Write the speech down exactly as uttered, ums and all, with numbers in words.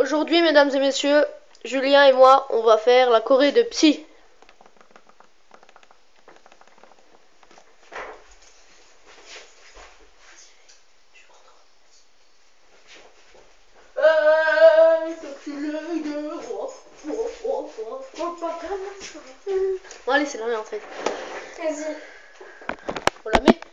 Aujourd'hui, mesdames et messieurs, Julien et moi, on va faire la choré de Psy. Bon, allez, c'est la main en fait. Vas-y. On la met.